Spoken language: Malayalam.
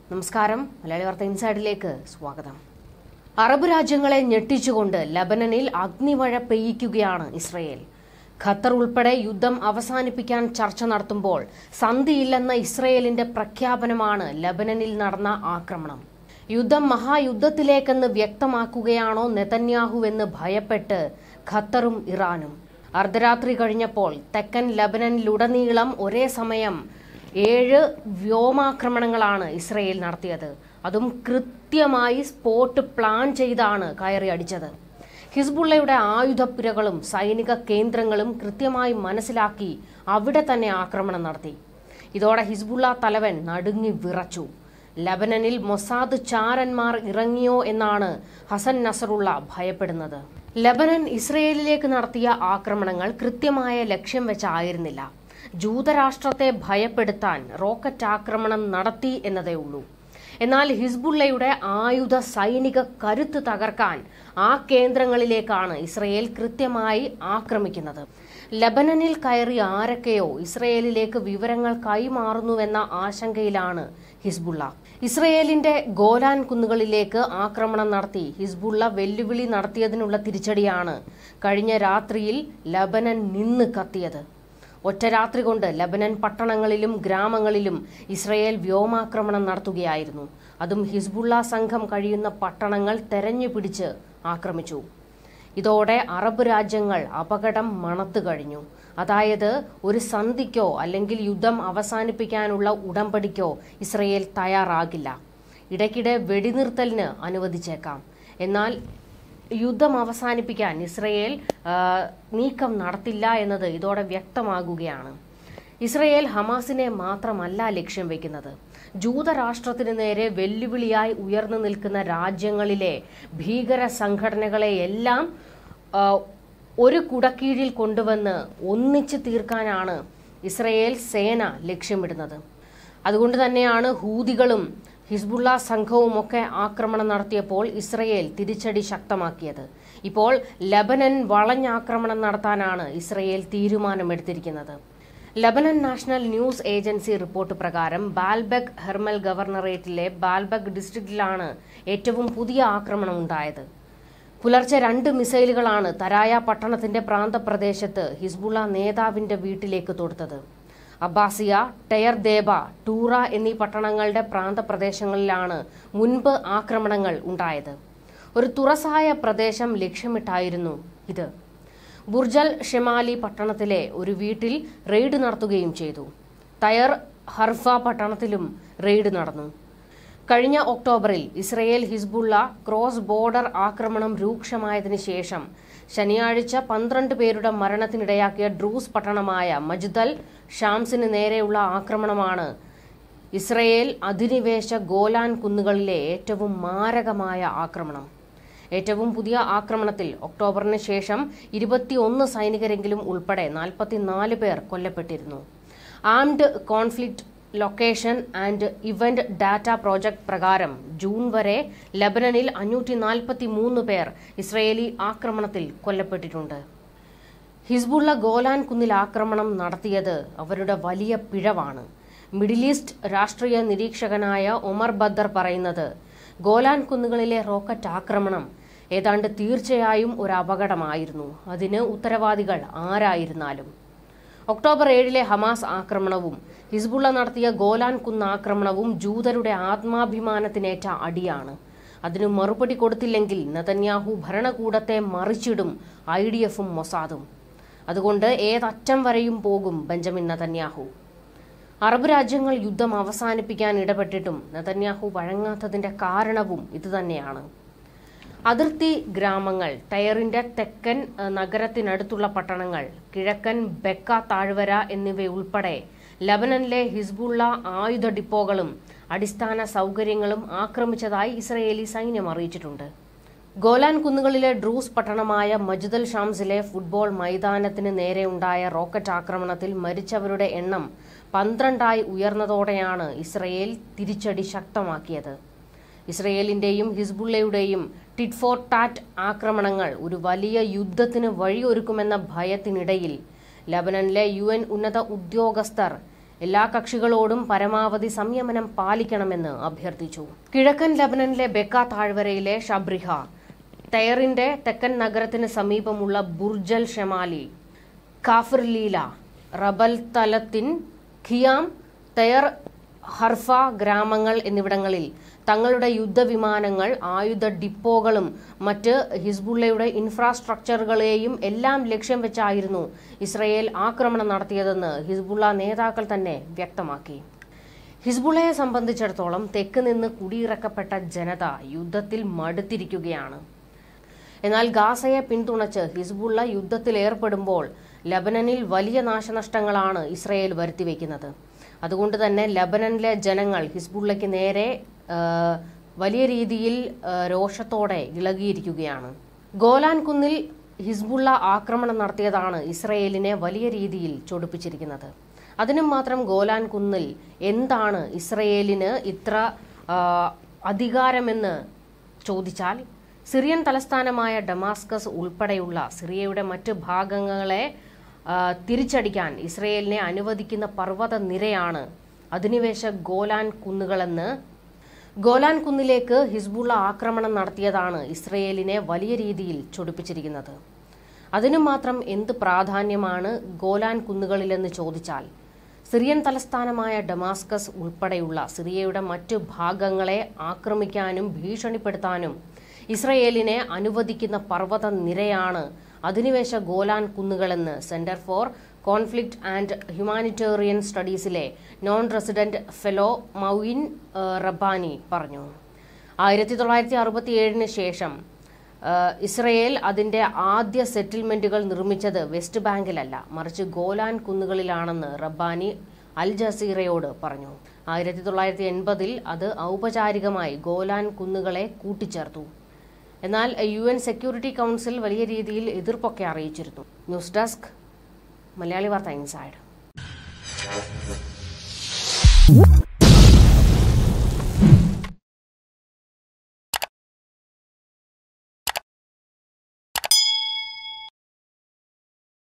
നമസ്കാരം. മലയാളി വാർത്ത ഇൻസൈഡിലേക്ക് സ്വാഗതം. അറബ് രാജ്യങ്ങളെ ഞെട്ടിച്ചുകൊണ്ട് ലബനനിൽ അഗ്നിമഴ പെയ്യിക്കുകയാണ് ഇസ്രയേൽ. ഖത്തർ ഉൾപ്പെടെ യുദ്ധം അവസാനിപ്പിക്കാൻ ചർച്ച നടത്തുമ്പോൾ സന്ധിയില്ലെന്ന ഇസ്രയേലിന്റെ പ്രഖ്യാപനമാണ് ലബനനിൽ നടന്ന ആക്രമണം. യുദ്ധം മഹായുദ്ധത്തിലേക്കെന്ന് വ്യക്തമാക്കുകയാണോ നെതന്യാഹുവെന്ന് ഭയപ്പെട്ട് ഖത്തറും ഇറാനും. അർദ്ധരാത്രി കഴിഞ്ഞപ്പോൾ തെക്കൻ ലബനനിലുടനീളം ഒരേ സമയം 7 വ്യോമാക്രമണങ്ങളാണ് ഇസ്രയേൽ നടത്തിയത്. അതും കൃത്യമായി സ്പോട്ട് പ്ലാൻ ചെയ്താണ് കയറി അടിച്ചത്. ഹിസ്ബുള്ളയുടെ ആയുധപ്പുരകളും സൈനിക കേന്ദ്രങ്ങളും കൃത്യമായി മനസ്സിലാക്കി അവിടെ തന്നെ ആക്രമണം നടത്തി. ഇതോടെ ഹിസ്ബുള്ള തലവൻ നടുങ്ങി വിറച്ചു. ലബനനിൽ മൊസാദ് ചാരന്മാർ ഇറങ്ങിയോ എന്നാണ് ഹസൻ നസറുള്ള ഭയപ്പെടുന്നത്. ലബനൻ ഇസ്രയേലിലേക്ക് നടത്തിയ ആക്രമണങ്ങൾ കൃത്യമായ ലക്ഷ്യം വെച്ചായിരുന്നില്ല. ജൂതരാഷ്ട്രത്തെ ഭയപ്പെടുത്താൻ റോക്കറ്റ് ആക്രമണം നടത്തി എന്നതേ ഉള്ളൂ. എന്നാൽ ഹിസ്ബുള്ളയുടെ ആയുധ സൈനിക കരുത്ത് തകർക്കാൻ ആ കേന്ദ്രങ്ങളിലേക്കാണ് ഇസ്രയേൽ കൃത്യമായി ആക്രമിക്കുന്നത്. ലബനനിൽ കയറി ആരൊക്കെയോ ഇസ്രയേലിലേക്ക് വിവരങ്ങൾ കൈമാറുന്നുവെന്ന ആശങ്കയിലാണ് ഹിസ്ബുള്ള. ഇസ്രയേലിന്റെ ഗോലാൻ കുന്നുകളിലേക്ക് ആക്രമണം നടത്തി ഹിസ്ബുള്ള വെല്ലുവിളി നടത്തിയതിനുള്ള തിരിച്ചടിയാണ് കഴിഞ്ഞ രാത്രിയിൽ ലബനൻ നിന്ന് കത്തിയത്. ഒറ്റ രാത്രി കൊണ്ട് ലബനൻ പട്ടണങ്ങളിലും ഗ്രാമങ്ങളിലും ഇസ്രയേൽ വ്യോമാക്രമണം നടത്തുകയായിരുന്നു. അതും ഹിസ്ബുള്ള സംഘം കഴിയുന്ന പട്ടണങ്ങൾ തെരഞ്ഞു പിടിച്ച് ആക്രമിച്ചു. ഇതോടെ അറബ് രാജ്യങ്ങൾ അപകടം മണത്തു കഴിഞ്ഞു. അതായത് ഒരു സന്ധിക്കോ അല്ലെങ്കിൽ യുദ്ധം അവസാനിപ്പിക്കാനുള്ള ഉടമ്പടിക്കോ ഇസ്രയേൽ തയ്യാറാകില്ല. ഇടയ്ക്കിടെ വെടിനിർത്തലിന് അനുവദിച്ചേക്കാം. എന്നാൽ യുദ്ധം അവസാനിപ്പിക്കാൻ ഇസ്രയേൽ നീക്കം നടത്തില്ല എന്നത് ഇതോടെ വ്യക്തമാകുകയാണ്. ഇസ്രയേൽ ഹമാസിനെ മാത്രമല്ല ലക്ഷ്യം വെക്കുന്നത്. ജൂതരാഷ്ട്രത്തിന് നേരെ വെല്ലുവിളിയായി ഉയർന്നു നിൽക്കുന്ന രാജ്യങ്ങളിലെ ഭീകര സംഘടനകളെയെല്ലാം ഒരു കുടക്കീഴിൽ കൊണ്ടുവന്ന് ഒന്നിച്ചു തീർക്കാനാണ് ഇസ്രയേൽ സേന ലക്ഷ്യമിടുന്നത്. അതുകൊണ്ട് തന്നെയാണ് ഹൂതികളും ഹിസ്ബുള്ള സംഘവുമൊക്കെ ആക്രമണം നടത്തിയപ്പോൾ ഇസ്രയേൽ തിരിച്ചടി ശക്തമാക്കിയത്. ഇപ്പോൾ ലബനൻ വളഞ്ഞാക്രമണം നടത്താനാണ് ഇസ്രയേൽ തീരുമാനമെടുത്തിരിക്കുന്നത്. Lebanon national news agency report പ്രകാരം ബാൽബെക് ഹെർമൽ ഗവർണറേറ്റിലെ ബാൽബെക് ഡിസ്ട്രിക്റ്റിലാണ് ഏറ്റവും പുതിയ ആക്രമണം ഉണ്ടായത്. പുലർച്ചെ 2 മിസൈലുകളാണ് തരായ പട്ടണത്തിന്റെ പ്രാന്തപ്രദേശത്ത് ഹിസ്ബുള്ള നേതാവിന്റെ വീട്ടിലേക്ക് തൊടുത്തത്. അബ്ബാസിയ, ടയർ ദേബ, ടൂറ എന്നീ പട്ടണങ്ങളുടെ പ്രാന്തപ്രദേശങ്ങളിലാണ് മുൻപ് ആക്രമണങ്ങൾ ഉണ്ടായത്. ഒരു തുറസായ പ്രദേശം ലക്ഷ്യമിട്ടായിരുന്നു ഇത്. ബുർജൽ ഷെമാലി പട്ടണത്തിലെ ഒരു വീട്ടിൽ റെയ്ഡ് നടത്തുകയും ചെയ്തു. തയർ ഹർഫ പട്ടണത്തിലും റെയ്ഡ് നടന്നു. കഴിഞ്ഞ ഒക്ടോബറിൽ ഇസ്രയേൽ ഹിസ്ബുള്ള ക്രോസ് ബോർഡർ ആക്രമണം രൂക്ഷമായതിനു ശേഷം ശനിയാഴ്ച 12 പേരുടെ മരണത്തിനിടയാക്കിയ ഡ്രൂസ് പട്ടണമായ മജ്ദൽ ഷാംസിന് നേരെയുള്ള ആക്രമണമാണ് ഇസ്രയേൽ അധിനിവേശ ഗോലാൻ കുന്നുകളിലെ ഏറ്റവും മാരകമായ ആക്രമണം. ഏറ്റവും പുതിയ ആക്രമണത്തിൽ ഒക്ടോബറിന് ശേഷം 21 സൈനികരെങ്കിലും ഉൾപ്പെടെ 44 പേർ കൊല്ലപ്പെട്ടിരുന്നു. Armed conflict location and event data project പ്രകാരം ജൂൺ വരെ ലബനനിൽ 543 പേർ ഇസ്രയേലി ആക്രമണത്തിൽ കൊല്ലപ്പെട്ടിട്ടുണ്ട്. ഹിസ്ബുള്ള ഗോലാൻ കുന്നിൽ ആക്രമണം നടത്തിയത് അവരുടെ വലിയ പിഴവാണ്. മിഡിൽ ഈസ്റ്റ് രാഷ്ട്രീയ നിരീക്ഷകനായ ഒമർ ബദ്ദർ പറയുന്നത്, ഗോലാൻ കുന്നുകളിലെ റോക്കറ്റ് ആക്രമണം ഏതാണ്ട് തീർച്ചയായും ഒരു അപകടമായിരുന്നു. അതിന് ഉത്തരവാദികൾ ആരായിരുന്നാലും. ഒക്ടോബർ 7 ഹമാസ് ആക്രമണവും ഹിസ്ബുള്ള നടത്തിയ ഗോലാൻ കുന്ന് ആക്രമണവും ജൂതരുടെ ആത്മാഭിമാനത്തിനേറ്റ അടിയാണ്. അതിനു മറുപടി കൊടുത്തില്ലെങ്കിൽ നെതന്യാഹു ഭരണകൂടത്തെ മറിച്ചിടും IDFും മൊസാദും. അതുകൊണ്ട് ഏതറ്റം വരെയും പോകും ബെഞ്ചമിൻ നെതന്യാഹു. അറബ് രാജ്യങ്ങൾ യുദ്ധം അവസാനിപ്പിക്കാൻ ഇടപെട്ടിട്ടും നെതന്യാഹു വഴങ്ങാത്തതിന്റെ കാരണവും ഇതുതന്നെയാണ്. അതിർത്തി ഗ്രാമങ്ങൾ, ടയറിന്റെ തെക്കൻ നഗരത്തിനടുത്തുള്ള പട്ടണങ്ങൾ, കിഴക്കൻ ബെക്ക താഴ്വര എന്നിവയുൾപ്പെടെ ലബനനിലെ ഹിസ്ബുള്ള ആയുധ ഡിപ്പോകളും അടിസ്ഥാന സൗകര്യങ്ങളും ആക്രമിച്ചതായി ഇസ്രയേലി സൈന്യം അറിയിച്ചിട്ടുണ്ട്. ഗോലാൻ കുന്നുകളിലെ ഡ്രൂസ് പട്ടണമായ മജ്ദൽ ഷാംസിലെ ഫുട്ബോൾ മൈതാനത്തിന് നേരെയുണ്ടായ റോക്കറ്റ് ആക്രമണത്തിൽ മരിച്ചവരുടെ എണ്ണം 12 ഉയർന്നതോടെയാണ് ഇസ്രയേൽ തിരിച്ചടി ശക്തമാക്കിയത്. ഇസ്രയേലിന്റെയും ഹിസ്ബുള്ളയുടെയും ടിറ്റ് ഫോർ ടാറ്റ് ആക്രമണങ്ങൾ ഒരു വലിയ യുദ്ധത്തിന് വഴിയൊരുക്കുമെന്ന ഭയത്തിനിടയിൽ ലബനനിലെ UN ഉന്നത ഉദ്യോഗസ്ഥർ എല്ലാ കക്ഷികളോടും പരമാവധി സംയമനം പാലിക്കണമെന്ന് അഭ്യർത്ഥിച്ചു. കിഴക്കൻ ലബനനിലെ ബെക്ക താഴ്വരയിലെ ഷബ്രിഹ, തയറിന്റെ തെക്കൻ നഗരത്തിന് സമീപമുള്ള ബുർജൽ ഷെമാലി, കാഫിർലീല, റബൽ തലത്തിൻ, ഖിയാം, തയർ ഹർഫ ഗ്രാമങ്ങൾ എന്നിവിടങ്ങളിൽ തങ്ങളുടെ യുദ്ധവിമാനങ്ങൾ, ആയുധ ഡിപ്പോകളും മറ്റ് ഹിസ്ബുള്ളയുടെ ഇൻഫ്രാസ്ട്രക്ചറുകളെയും എല്ലാം ലക്ഷ്യം വെച്ചായിരുന്നു ഇസ്രയേൽ ആക്രമണം നടത്തിയതെന്ന് ഹിസ്ബുള്ള നേതാക്കൾ തന്നെ വ്യക്തമാക്കി. ഹിസ്ബുള്ളയെ സംബന്ധിച്ചിടത്തോളം തെക്ക് നിന്ന് കുടിയിറക്കപ്പെട്ട ജനത യുദ്ധത്തിൽ മടുത്തിരിക്കുകയാണ്. എന്നാൽ ഗാസയെ പിന്തുണച്ച് ഹിസ്ബുള്ള യുദ്ധത്തിൽ ഏർപ്പെടുമ്പോൾ ലബനനിൽ വലിയ നാശനഷ്ടങ്ങളാണ് ഇസ്രയേൽ വരുത്തിവെക്കുന്നത്. അതുകൊണ്ട് തന്നെ ലബനനിലെ ജനങ്ങൾ ഹിസ്ബുള്ളയ്ക്ക് നേരെ വലിയ രീതിയിൽ രോഷത്തോടെ ഇളകിയിരിക്കുകയാണ്. ഗോലാൻ കുന്നിൽ ഹിസ്ബുള്ള ആക്രമണം നടത്തിയതാണ് ഇസ്രയേലിനെ വലിയ രീതിയിൽ ചൊടിപ്പിച്ചിരിക്കുന്നത്. അതിനും മാത്രം ഗോലാൻ കുന്നിൽ എന്താണ് ഇസ്രയേലിന് ഇത്ര അധികാരമെന്ന് ചോദിച്ചാൽ, സിറിയൻ തലസ്ഥാനമായ ഡമാസ്കസ് ഉൾപ്പെടെയുള്ള സിറിയയുടെ മറ്റ് ഭാഗങ്ങളെ തിരിച്ചടിക്കാൻ ഇസ്രയേലിനെ അനുവദിക്കുന്ന പർവ്വത നിരയാണ് അധിനിവേശ ഗോലാൻ കുന്നുകളെന്ന്. ഗോലാൻ കുന്നിലേക്ക് ഹിസ്ബുള്ള ആക്രമണം നടത്തിയതാണ് ഇസ്രയേലിനെ വലിയ രീതിയിൽ ചൊടിപ്പിച്ചിരിക്കുന്നത്. അതിനു മാത്രം എന്ത് പ്രാധാന്യമാണ് ഗോലാൻ കുന്നുകളിലെന്ന് ചോദിച്ചാൽ, സിറിയൻ തലസ്ഥാനമായ ഡമാസ്കസ് ഉൾപ്പെടെയുള്ള സിറിയയുടെ മറ്റു ഭാഗങ്ങളെ ആക്രമിക്കാനും ഭീഷണിപ്പെടുത്താനും ഇസ്രയേലിനെ അനുവദിക്കുന്ന പർവ്വത നിരയാണ് അധിനിവേശ ഗോലാൻ കുന്നുകളെന്ന് centre for conflict and humanitarian സ്റ്റഡീസിലെ non resident fellow Mouin Rabbani പറഞ്ഞു. 1967 ശേഷം ഇസ്രയേൽ അതിന്റെ ആദ്യ സെറ്റിൽമെന്റുകൾ നിർമ്മിച്ചത് വെസ്റ്റ് ബാങ്കിലല്ല, മറിച്ച് ഗോലാൻ കുന്നുകളിലാണെന്ന് റബ്ബാനി അൽ ജസീറയോട് പറഞ്ഞു. 1980 അത് ഔപചാരികമായി ഗോലാൻ കുന്നുകളെ കൂട്ടിച്ചേർത്തു. എന്നാൽ UN സെക്യൂരിറ്റി കൗൺസിൽ വലിയ രീതിയിൽ എതിർപ്പൊക്കെ അറിയിച്ചിരുന്നു. ന്യൂസ് ഡെസ്ക്, മലയാളി വാർത്ത ഇൻസൈഡ്.